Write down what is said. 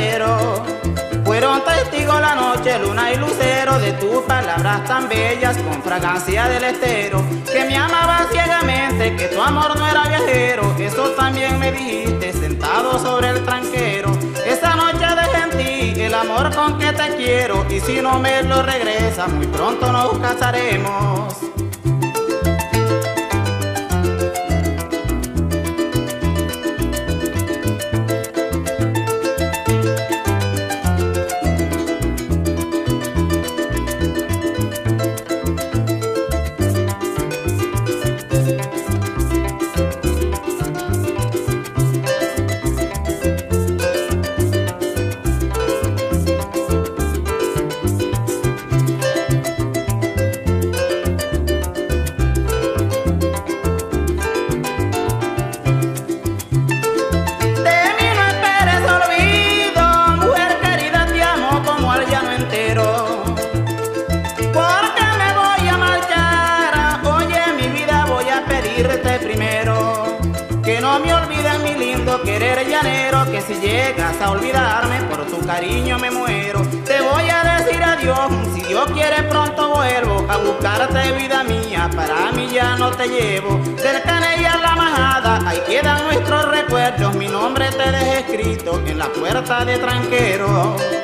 verdadero. Fueron testigos la noche, luna y lucero de tus palabras tan bellas con fragancia del estero. Que me amabas ciegamente, que tu amor no era viajero. Eso también me dijiste sentado sobre el tranquero. Esa noche dejé en ti el amor con que te quiero. Y si no me lo regresas, muy pronto nos casaremos. Primero, que no me olvides mi lindo querer llanero, que si llegas a olvidarme por tu cariño me muero. Te voy a decir adiós, si Dios quiere pronto vuelvo a buscarte vida mía, para mí ya no te llevo. Del Caney a la Majada, ahí quedan nuestros recuerdos, mi nombre te dejé escrito en la puerta de Tranquero.